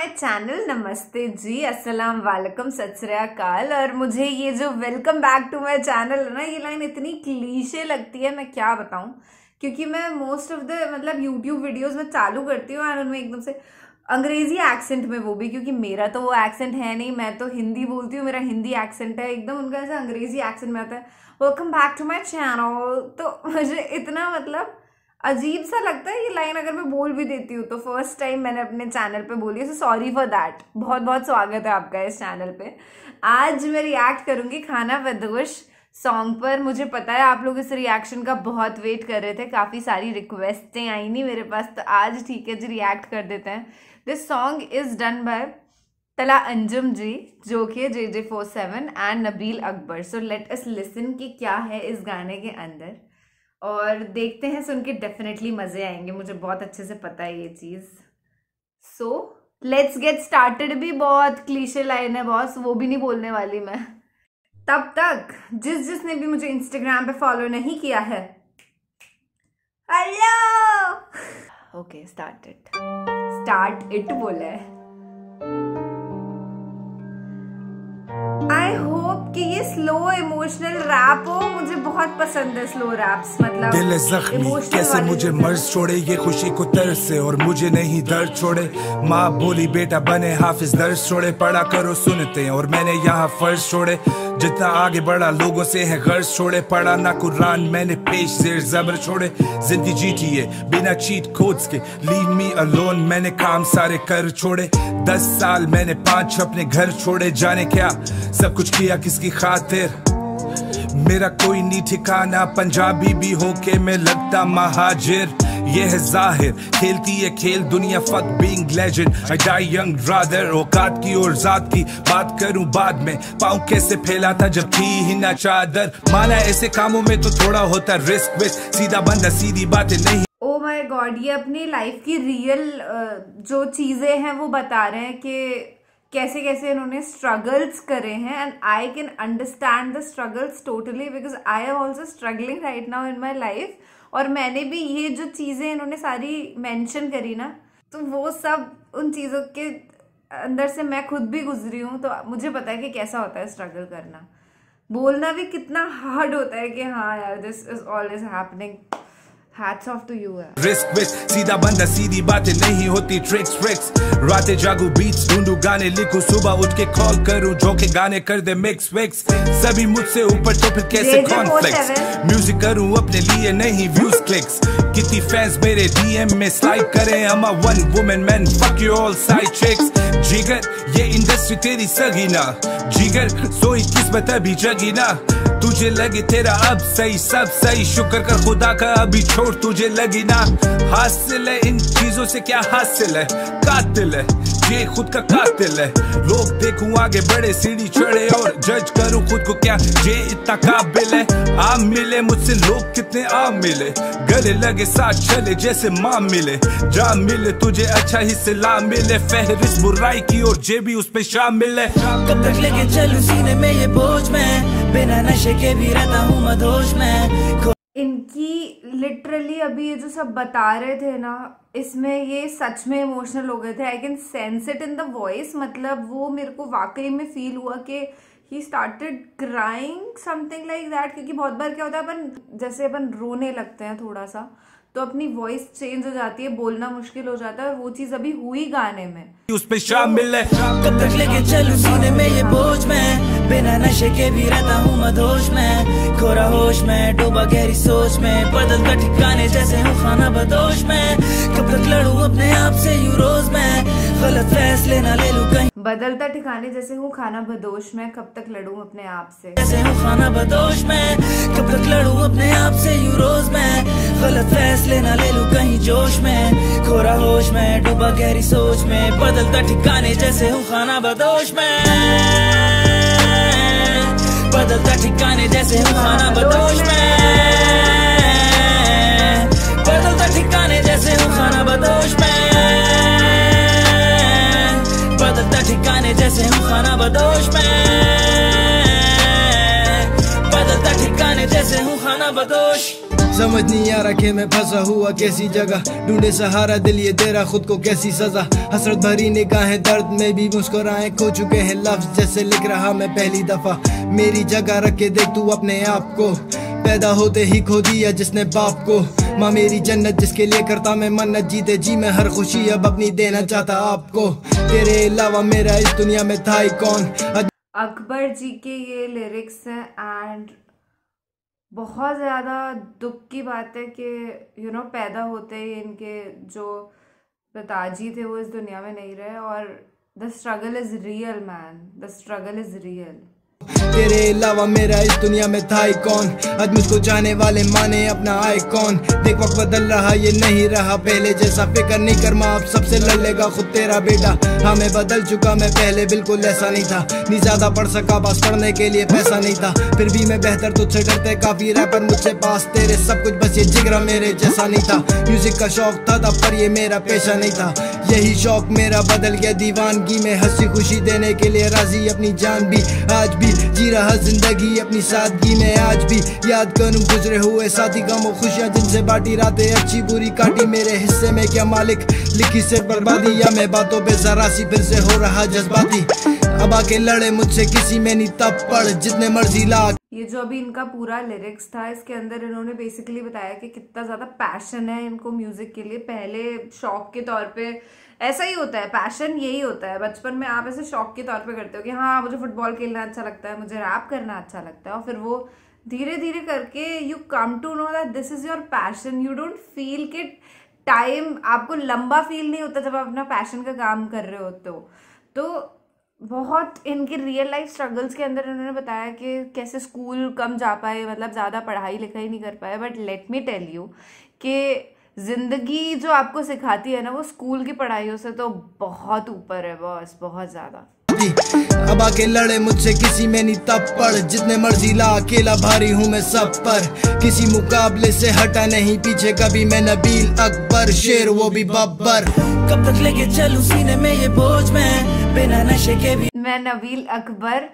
My channel. नमस्ते जी, अस्सलाम वालेकुम, सत श्री अकाल। और मुझे ये जो welcome back to my channel है ना, ये लाइन इतनी क्लीशे लगती है, मैं क्या बताऊं। क्योंकि मैं most of the YouTube videos में चालू करती हूँ और उनमें एकदम से अंग्रेजी एक्सेंट में, वो भी क्योंकि मेरा तो वो एक्सेंट है नहीं, मैं तो हिंदी बोलती हूँ, मेरा हिंदी एक्सेंट है एकदम, उनका ऐसा अंग्रेजी एक्सेंट में आता है welcome back to my channel. तो मुझे इतना अजीब सा लगता है ये लाइन अगर मैं बोल भी देती हूँ तो। फर्स्ट टाइम मैंने अपने चैनल पे बोली है, सो सॉरी फॉर दैट। बहुत बहुत स्वागत है आपका इस चैनल पे। आज मैं रिएक्ट करूंगी खाना बदोश सॉन्ग पर। मुझे पता है आप लोग इस रिएक्शन का बहुत वेट कर रहे थे, काफ़ी सारी रिक्वेस्टें आई नहीं मेरे पास, तो आज ठीक है जी रिएक्ट कर देते हैं। This song is done by Talha Anjum ji, जो कि JJ47 and Nabeel Akbar. So let us listen कि क्या है इस गाने के अंदर, और देखते हैं, सुन के डेफिनेटली मजे आएंगे, मुझे बहुत अच्छे से पता है ये चीज। So let's get started. भी बहुत क्लीशे लाइन है बॉस, वो भी नहीं बोलने वाली मैं। तब तक जिसने भी मुझे इंस्टाग्राम पे फॉलो नहीं किया है, हेलो। ओके स्टार्ट इट बोला है। आई होप कि ये स्लो इमोशनल रैप हो, मुझे बहुत पसंद है स्लो रैप्स। मतलब दिल जख्मी कैसे मुझे मर्ज छोड़े, ये खुशी को तरस से और मुझे नहीं दर्द छोड़े। माँ बोली बेटा बने हाफिज, दर्ज छोड़े, पढ़ा करो सुनते हैं और मैंने यहाँ फर्ज छोड़े। जितना आगे बढ़ा लोगों से है गर्ज छोड़े, पढ़ा ना कुरान मैंने पेश जेर जबर छोड़े। जिंदगी जीती है बिना चीट कोड्स के, लीव मी अलोन मैंने काम सारे कर छोड़े। 10 साल मैंने 5 अपने घर छोड़े, जाने क्या सब कुछ किया किसकी खातिर। मेरा कोई नहीं ठिकाना, पंजाबी भी होके मैं लगता महाजिर। ये है जाहिर खेलती है खेल दुनिया, fuck being legend. I die young rather, औकात की और जात की बात करूं बाद में। पाँव कैसे फैला था जब थी ही ना चादर, माना ऐसे कामों में तो थोड़ा होता रिस्क विस्क, सीधा बंदा सीधी बातें नहीं। ओ माय गॉड, ये अपनी लाइफ की रियल जो चीजें हैं वो बता रहे हैं कि कैसे कैसे इन्होंने स्ट्रगल्स करे हैं। And I can understand the struggles totally, because I am also struggling right now in my life. और मैंने भी ये जो चीज़ें इन्होंने सारी मेंशन करी ना, तो वो सब उन चीज़ों के अंदर से मैं खुद भी गुजरी हूँ, तो मुझे पता है कि कैसा होता है स्ट्रगल करना। बोलना भी कितना हार्ड होता है कि हाँ यार this is always happening. Hats off to you है। रिस्क विस्क सीधा बंदा सीधी बातें नहीं होती, ट्रिक्स रातें जागू बीट्स ढूंढू गाने लिखूं, सुबह उठ के कॉल करूं जो के गाने कर दे मिक्स विक्स। सभी मुझसे ऊपर तो फिर कैसे कॉन्फ्लिक्ट्स, म्यूजिक करूं अपने लिए नहीं व्यूज क्लिक्स। कितनी फैंस मेरे DM में स्लाइड करें, I'm a one woman man, fuck you all side chicks। जिगर ये इंडस्ट्री तेरी सगी ना, जिगर सोई किस्मत अभी जगी ना। तुझे लगे तेरा अब सही सब सही, शुक्र कर खुदा का अभी छोड़ तुझे लगी ना। हासिल है इन चीजों से क्या हासिल है, कातिल है ये खुद का कातिल है। लोग देखूं आगे बढ़े सीढ़ी चढ़े और जज करूं खुद को क्या ये इतना काबिल है। आम मिले मुझसे लोग कितने आम मिले, गले लगे साथ चले जैसे माँ मिले। जा मिले तुझे अच्छा हिस्से ला मिले, फहरिस्त बुराई की और जे भी उस पे शामिल है। कब तक लेके चलूं सीने में ये बोझ में, बिना नशे के भी रहता हूँ मदहोश में। इनकी लिटरली अभी ये जो सब बता रहे थे ना, इसमें ये सच में इमोशनल हो गए थे। I can sense it in the voice. मतलब वो मेरे को वाकई में फील हुआ कि ही started crying something like that. क्योंकि बहुत बार क्या होता है, जैसे अपन रोने लगते हैं थोड़ा सा, तो अपनी वॉइस चेंज हो जाती है, बोलना मुश्किल हो जाता है, और वो चीज अभी हुई गाने में। उस पे शामिल है। कब तक लेके चलूं सीने में ये बोझ में, बिना नशे के भी रहता हूँ मदहोश में। खोरा होश में डूबा गहरी सोच में, बदलता ठिकाने जैसे हूँ खाना बदोश में। कब तक लड़ूं अपने आप से यूं रोज में, गलत फैसले ना ले लूं कहीं। बदलता ठिकाने जैसे हूँ खाना बदोश में, कब तक लड़ूं अपने आप से, जैसे हूँ खाना बदोश में। कब तक लड़ूं अपने आप से यूं रोज में, गलत फैसले ना ले लूं कहीं जोश में। खोरा होश में डूबा गहरी सोच में, बदलता ठिकाने जैसे हूँ खाना बदोश में। बदलता ठिकाने जैसे हूँ खाना बदोश में, बदलता ठिकाने जैसे हूँ खाना बदोश में। बदलता ठिकाने जैसे हूँ खाना बदोश में, बदलता ठिकाने जैसे हूँ खाना बदोश। समझ नहीं आ रहा कि मैं फंसा हुआ कैसी जगह, ढूंढे सहारा दिल ये दे रहा खुद को कैसी सजा। हसरत भरी निगाहें दर्द में भी मुस्कुराए, खो चुके हैं लफ्ज जैसे लिख रहा मैं पहली दफा। मेरी जगह रख के देख तू अपने आप को, पैदा होते ही खो दिया जिसने बाप को। माँ मेरी जन्नत जिसके लिए करता मैं मन्नत, जीते जी मैं हर खुशी अब अपनी देना चाहता आपको। तेरे अलावा मेरा इस दुनिया में था ही कौन। अकबर जी के ये लिरिक्स हैं एंड बहुत ज़्यादा दुख की बात है कि पैदा होते ही इनके जो पिताजी थे वो इस दुनिया में नहीं रहे। और the struggle is real man, the struggle is real. तेरे अलावा मेरा इस दुनिया में था ही कौन, आज मुझको जाने वाले माने अपना आइकॉन। देख वक्त बदल रहा ये नहीं रहा पहले जैसा, फिक्र नहीं कर माँ अब सबसे लड़ लेगा खुद तेरा बेटा। हाँ मैं बदल चुका, मैं पहले बिल्कुल ऐसा नहीं था, नहीं ज्यादा पढ़ सका बस पढ़ने के लिए पैसा नहीं था। फिर भी मैं बेहतर तुझसे डरते काफी रैपर मुझसे पास तेरे सब कुछ, बस ये जिगरा मेरे जैसा नहीं था। म्यूजिक का शौक था तब पर ये मेरा पेशा नहीं था, यही शौक मेरा बदल गया दीवानगी में। हंसी खुशी देने के लिए राजी अपनी जान भी, आज भी जी रहा जिंदगी अपनी सादगी में। आज भी याद करूं गुजरे हुए साथी गमों खुशियां जिनसे बांटी रातें अच्छी बुरी काटी। मेरे हिस्से में क्या मालिक लिखी सिर्फ बर्बादी, या मैं बातों पे जरा सी फिर से हो रहा जज्बाती। अब आके लड़े मुझसे किसी में नहीं तब पढ़ जितने मर्जी लाख। ये जो अभी इनका पूरा लिरिक्स था इसके अंदर इन्होंने बेसिकली बताया कि कितना ज़्यादा पैशन है इनको म्यूज़िक के लिए। पहले शौक के तौर पे ऐसा ही होता है, पैशन यही होता है। बचपन में आप ऐसे शौक के तौर पे करते हो कि हाँ मुझे फुटबॉल खेलना अच्छा लगता है, मुझे रैप करना अच्छा लगता है, और फिर वो धीरे धीरे करके you come to know that this is your passion. You don't feel कि टाइम आपको लंबा फील नहीं होता जब आप अपना पैशन का काम कर रहे होते हो। तो बहुत इनकी रियल लाइफ स्ट्रगल्स के अंदर इन्होंने बताया कि कैसे स्कूल कम जा पाए, मतलब ज़्यादा पढ़ाई लिखाई नहीं कर पाए। But let me tell you कि ज़िंदगी जो आपको सिखाती है ना वो स्कूल की पढ़ाइयों से तो बहुत ऊपर है बॉस, बहुत ज़्यादा। अब आके लड़े मुझसे किसी में नहीं तब पढ़ जितने मर्जी ला, अकेला भारी हूँ मैं सब पर, किसी मुकाबले से हटा नहीं पीछे कभी मैं। नबील अकबर शेर वो भी बब्बर, कब तक लेके चलूं सीने में ये बोझ मैं बिना नशे के भी। मैं नबील अकबर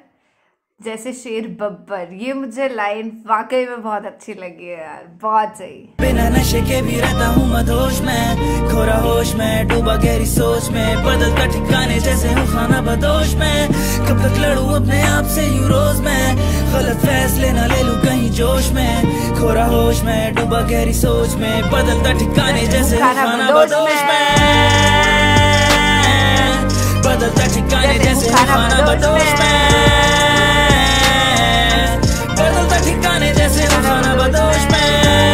जैसे शेर बब्बर, ये मुझे लाइन वाकई में बहुत अच्छी लगी है यार, बहुत सही। बिना नशे के भी रहता हूँ मदहोश में, खोरा होश में डूबा गहरी सोच में, बदलता ठिकाने जैसे हूँ खाना बदोश में। कब तक लड़ूं अपने आप से यूं रोज में, गलत फैसले ना ले लूं कहीं जोश में, खोरा होश में डूबा गहरी सोच में, बदलता ठिकाने जैसे हूँ खाना बदोश में, बदलता ठिकाने जैसे हूँ खाना बदोश में, बदलता ठिकाने जैसे हूँ खाना बदोश में,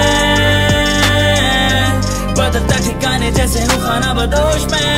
बदलता ठिकाने जैसे हूँ खाना बदोश में,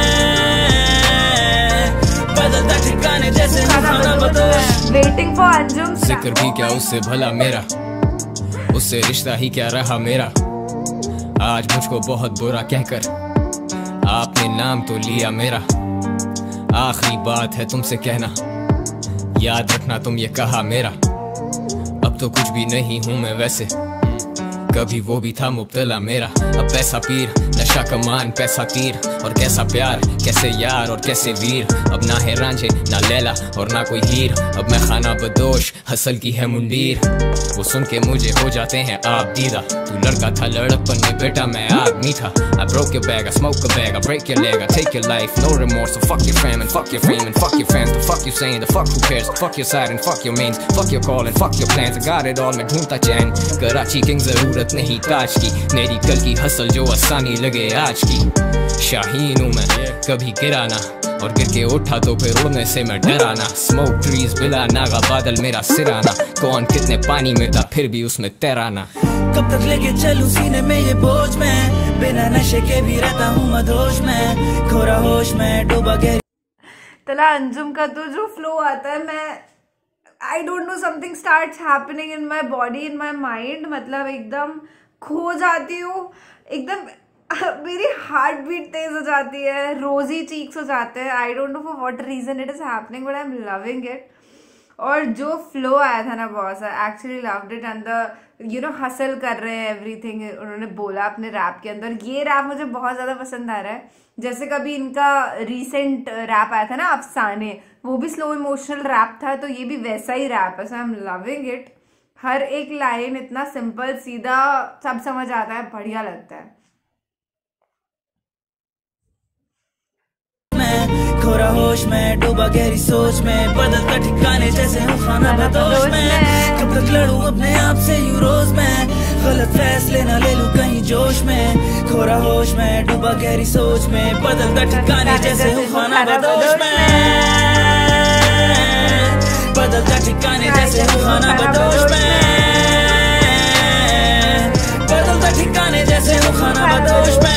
बदलता ठिकाने जैसे हूँ खाना बदोश। Waiting for Anjum. जिक्र भी क्या उससे भला मेरा, उससे रिश्ता ही क्या रहा मेरा। आज मुझको बहुत बुरा कहकर आपने नाम तो लिया मेरा। आखिरी बात है तुमसे कहना, याद रखना तुम ये कहा मेरा। अब तो कुछ भी नहीं हूँ मैं वैसे, कभी वो भी था मुब्तला मेरा। अब पैसा पीर, नशा कमान, पैसा तीर, और कैसा प्यार, कैसे यार और कैसे वीर। अब ना है रांझे ना लैला और ना कोई हीर, अब मैं खाना बदोश हसल की है मुंडीर। वो सुन के मुझे हो जाते हैं आप दीदा, तू लड़का था लड़कपन में बेटा मैं आदमी था। I broke your bag, I smoke a bag, I break your leg, I take your life, no remorse. So fuck your fam and fuck your fame and fuck your fans. The fuck you saying, the fuck who cares. Fuck your side and fuck your mains, fuck your call and fuck your plans. I got it all, मैं ढूंढता चैन। Karachi king जरूरत नहीं ताज की, मेरी कल की hustle जो आसानी लगे आज की। शाहीन हूँ मैं कभी गिराना, और गिर के उठा तो फिर उड़ने से मैं डराना। स्मोक ट्रीज बिला नागा बादल मेरा सिराना, कौन कितने पानी में था फिर भी उसमें तैराना। कब तक लेके चलूं सीने में ये बोझ में, बिना नशे के भी रहता हूँ मदहोश में, खोरा होश में डूबा गहरी। तला अंजुम का तो जो फ्लो आता है, मैं I don't know something starts happening in my body in my mind. मतलब एकदम खो जाती हूँ, एकदम मेरी हार्ट बीट तेज हो जाती है, रोजी चीक्स हो जाते हैं। I don't know for what reason it is happening but I am loving it. और जो फ्लो आया था ना boss, I actually loved it. And the hustle कर रहे हैं एवरीथिंग उन्होंने बोला अपने रैप के अंदर। ये रैप मुझे बहुत ज़्यादा पसंद आ रहा है। जैसे कभी इनका रीसेंट रैप आया था ना अफसाने, वो भी स्लो इमोशनल रैप था, तो ये भी वैसा ही रैप है। So I am loving it. हर एक लाइन इतना सिंपल सीधा सब समझ आता है, बढ़िया लगता है। खोरा होश में, डूबा गहरी सोच में, बदलता ठिकाने जैसे हूँ खाना बदोश में। कब तक लड़ूं अपने आप से यूं रोज में, गलत फैसले ना ले लूं कहीं जोश में। खोरा होश में, डूबा गहरी सोच में, बदलता ठिकाने जैसे हूँ खाना बदोश में। बदलता ठिकाने जैसे हूँ खाना बदोश में। बदलता ठिकाने जैसे हूँ खाना बदोश में।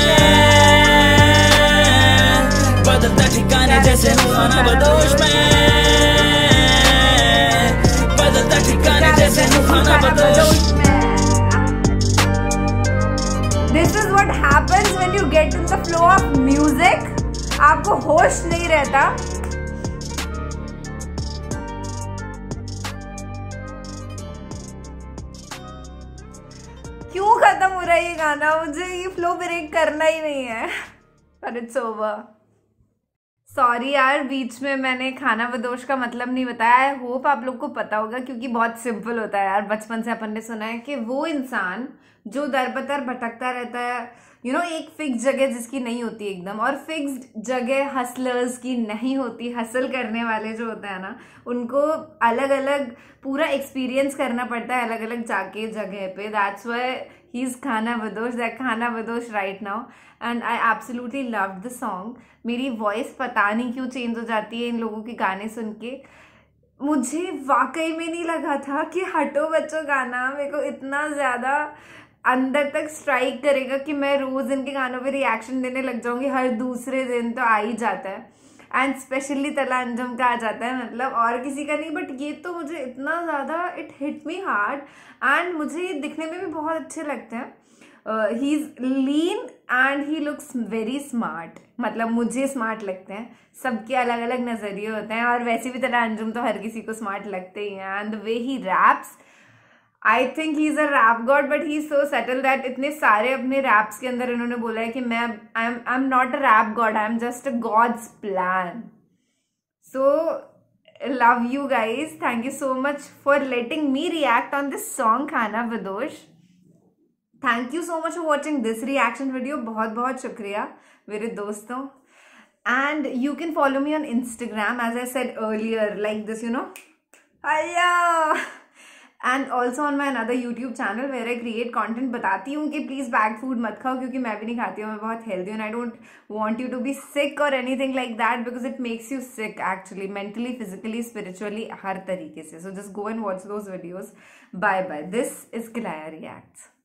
बदलता ठिकाने जैसे हूँ खाना बदोश में। बदलता ठिकाने जैसे हूँ खाना बदोश में। This is what happens when you get in the flow of music. आपको होश नहीं रहता। क्यों खत्म हो रहा है ये गाना? मुझे ये फ्लो ब्रेक करना ही नहीं है। But it's over. सॉरी यार, बीच में मैंने खाना बदोश का मतलब नहीं बताया। आई होप आप लोग को पता होगा, क्योंकि बहुत सिंपल होता है यार। बचपन से अपन ने सुना है कि वो इंसान जो दर बदर भटकता रहता है, एक फिक्स जगह जिसकी नहीं होती एकदम, और फिक्स्ड जगह हसलर्स की नहीं होती। हसल करने वाले जो होते हैं ना, उनको अलग अलग पूरा एक्सपीरियंस करना पड़ता है, अलग अलग जाके जगह पे। दैट्स व्हाई ही इज खाना बदोश, that Khanabadosh right now. And I absolutely loved the song. मेरी वॉइस पता नहीं क्यों चेंज हो जाती है इन लोगों के गाने सुन के। मुझे वाकई में नहीं लगा था कि हटो बच्चों गाना मेरे को इतना ज़्यादा अंदर तक स्ट्राइक करेगा कि मैं रोज़ इनके गानों पे रिएक्शन देने लग जाऊंगी। हर दूसरे दिन तो आ ही जाता है, एंड स्पेशली तला अंजुम का आ जाता है, मतलब और किसी का नहीं। बट ये तो मुझे इतना ज़्यादा it hit me hard, and मुझे ये दिखने में भी बहुत अच्छे लगते हैं। He is lean and he looks very smart. मतलब मुझे स्मार्ट लगते हैं, सबके अलग अलग नज़रिए होते हैं, और वैसे भी तला अंजुम तो हर किसी को स्मार्ट लगते ही हैं। And the way he raps, I think he is a rap god, but he is so settle that इतने सारे अपने रैप्स के अंदर इन्होंने बोला है कि I am not a rap god, I am just a God's plan. So love you guys, thank you so much for letting me react on this song Khanabadosh. Thank you so much for watching this reaction video. बहुत बहुत शुक्रिया मेरे दोस्तों। And you can follow me on Instagram as I said earlier, like this, and also on my another YouTube channel where I create content. बताती हूँ कि please bad food मत खाओ, क्योंकि मैं भी नहीं खाती हूँ, मैं बहुत हेल्दी हूँ। I don't want you to be sick और anything like that, because it makes you sick actually, mentally, physically, spiritually, हर तरीके से। So just go and watch those videos. Bye bye. This is किलाया reacts.